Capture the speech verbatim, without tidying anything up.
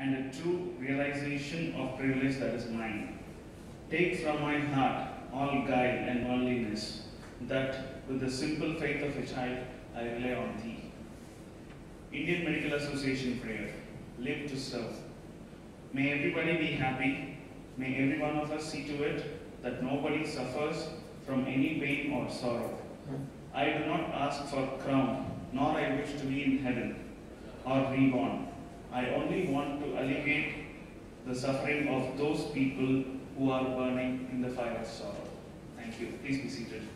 and a true realization of privilege that is mine. Take from my heart all guile and worldliness, that with the simple faith of a child I rely on thee. Indian Medical Association prayer, live to serve. May everybody be happy. May every one of us see to it that nobody suffers from any pain or sorrow. I do not ask for crown, nor I wish to be in heaven or reborn. I only want to alleviate the suffering of those people who are burning in the fire of sorrow. Thank you. Please be seated.